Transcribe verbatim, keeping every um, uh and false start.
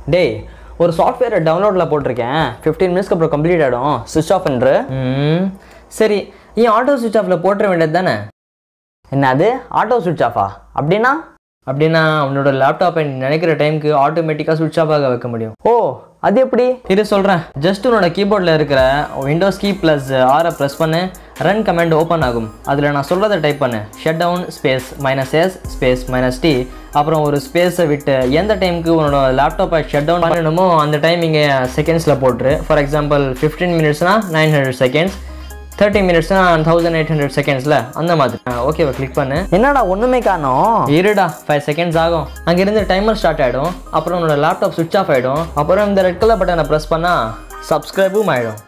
டேய் ஒரு சாஃப்ட்வேரை டவுன்லோடில் போட்டிருக்கேன் ஃபிஃப்டீன் மினிட்ஸ்க்கு அப்புறம் கம்ப்ளீட் ஆகிடும் ஸ்விட்ச் ஆஃப் பண்ணுற. ம் சரி ஏன் ஆட்டோ ஸ்விட்ச் ஆஃபில் போட்டுற வேண்டியது தானே? என்னது ஆட்டோ ஸ்விட்ச் ஆஃபா? அப்படின்னா அப்படின்னா உன்னோட லேப்டாப்பை நினைக்கிற டைமுக்கு ஆட்டோமேட்டிக்காக ஸ்விட்ச் ஆஃப் ஆக வைக்க முடியும். ஓ அது எப்படி? இது சொல்கிறேன். ஜஸ்ட் உன்னோட கீபோர்டில் இருக்கிற விண்டோஸ் கீ ப்ளஸ் ஆரை ப்ரெஸ் பண்ணு, ரன் கமெண்ட் ஓப்பன் ஆகும். அதில் நான் சொல்கிறத டைப் பண்ணு, shut down space minus S space minus T, அப்புறம் ஒரு ஸ்பேஸை விட்டு எந்த டைமுக்கு உன்னோட லேப்டாப்பை ஷட் டவுன் பண்ணணுமோ அந்த டைம் இங்கே செகண்ட்ஸில் போட்டுரு. ஃபார் எக்ஸாம்பிள் ஃபிஃப்டீன் மினிட்ஸ்னால் நைன் ஹண்ட்ரட் செகண்ட்ஸ், தேர்ட்டி மினிட்ஸ்னா தௌசண்ட் எயிட் ஹண்ட்ரட் செகண்ட்ஸில் அந்த மாதிரி. ஓகேவா கிளிக் பண்ணு. என்னடா ஒன்றுமே காணோம்? இருடா ஃபைவ் செகண்ட்ஸ் ஆகும். அங்கேருந்து டைமர் ஸ்டார்ட் ஆகிடும். அப்புறம் உன்னோட லேப்டாப் ஸ்விட்ச் ஆஃப் ஆகிடும். அப்புறம் இந்த ரெட் கலர் பட்டனை ப்ரெஸ் பண்ணால் சப்ஸ்கிரைபும் ஆகிடும்.